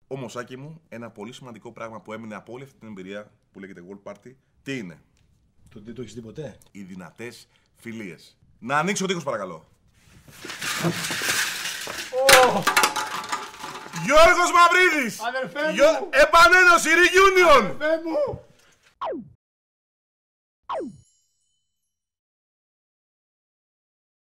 Όμως, Άκη μου, ένα πολύ σημαντικό πράγμα που έμεινε από όλη αυτή την εμπειρία που λέγεται World Party, τι είναι? Το δεν το έχεις δει ποτέ? Οι δυνατές φιλίες. Να ανοίξει ο τοίχος, παρακαλώ. Γιώργος Μαυρίδης! Αδερφέ μου! Επανένωση, reunion! Αδερφέ μου!